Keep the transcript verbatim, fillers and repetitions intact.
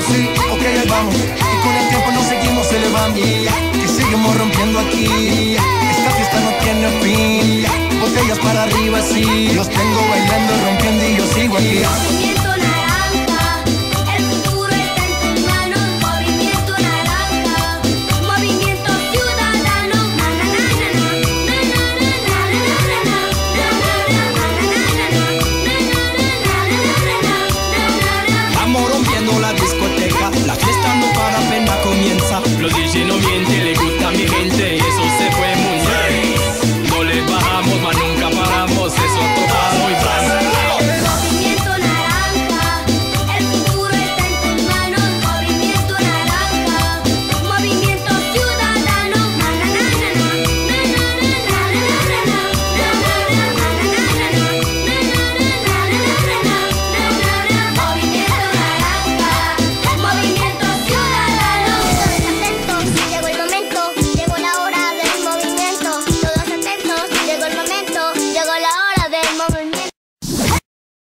sí, ok, ahí vamos. Y con el tiempo nos seguimos elevando, que seguimos rompiendo aquí. Esta fiesta no tiene fin, botellas para arriba, sí. Los tengo bailando, rompiendo y yo sigo aquí.